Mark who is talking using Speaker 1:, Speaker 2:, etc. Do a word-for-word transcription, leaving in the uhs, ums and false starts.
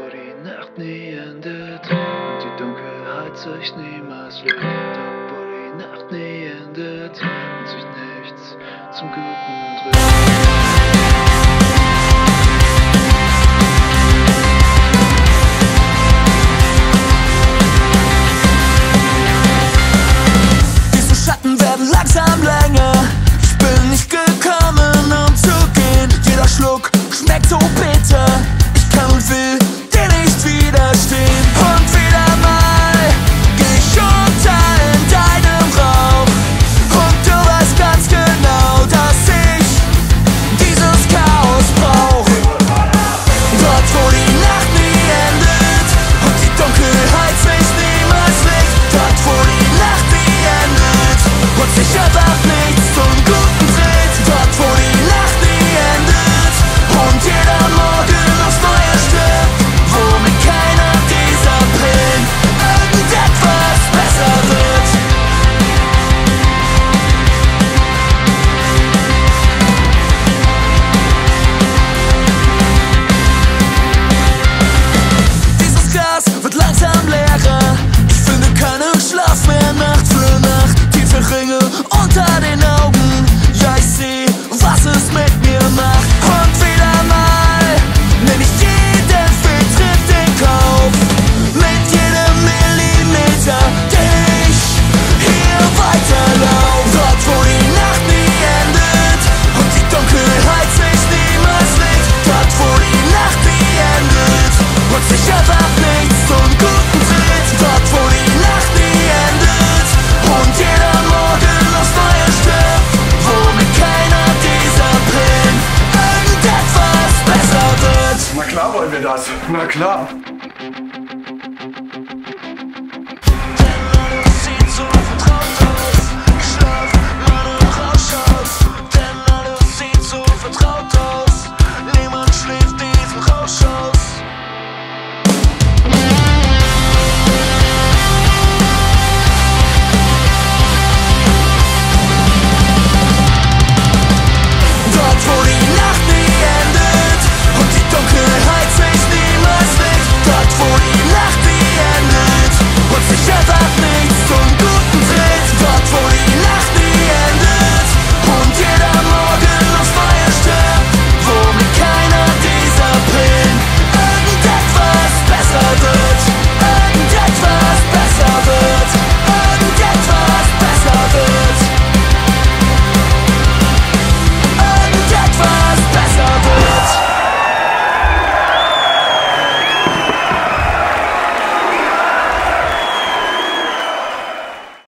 Speaker 1: wo die Nacht nie endet und die Dunkelheit sich niemals legt. Dort, wo die Nacht nie endet und sich nichts zum Guten dreht.
Speaker 2: Schatten werden langsam länger. Ich bin nicht gekommen, um zu gehen. Jeder Schluck schmeckt so bitter. Ich kann und will dir nicht widerstehen. Und wieder mal geh ich unter in deinem Rauch. Und du weißt ganz genau, dass ich dieses Chaos brauch. Dort, wo die Nacht nie endet und die Dunkelheit sich niemals legt. Dort, wo die Nacht nie endet und sich einfach nichts zum Guten dreht. Dort, wo die Nacht nie endet und jeder Morgen aufs Neue stirbt, wo mit keiner dieser Pillen irgendetwas besser wird. Dieses Glas wird langsam leerer. Ich finde keinen Schlaf mehr Nacht für Nacht. Tiefe Ringe unter den Augen. Ja, ich seh, was es mit mir macht. Und wieder mal nehm ich jeden Fehltritt in Kauf. Mit jedem Millimeter, den ich hier weiterlauf. Dort, wo die Nacht nie endet und die Dunkelheit sich niemals legt. Dort, wo die Nacht nie endet und sich einfach nichts zum Guten dreht. Dort, wo die Nacht nie endet und jeder Morgen aufs Neue stirbt, wo mit keiner dieser Pillen irgendetwas besser wird.
Speaker 3: Na klar wollen wir das. Na klar.